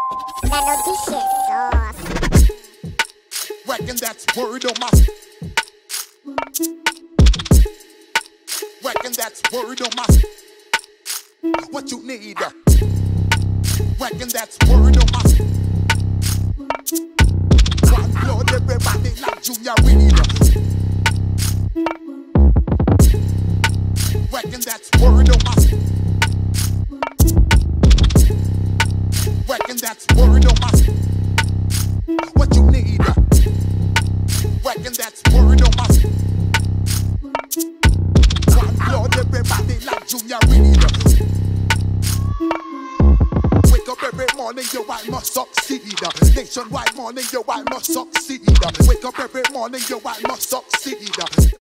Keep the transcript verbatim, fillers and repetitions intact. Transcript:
Reckon that's word on my. Reckon that's word on my. What you need? Reckon that's word on my. One blood, everybody like Junior Reed. Reckon that's word on my. Reckon that's word on my. What you need? Reckon that's word on my. One blood, everybody like Junior Reed. Wake up every morning, yo, I must succeed. Nationwide morning, yo, I must succeed. Wake up every morning, yo, I must succeed.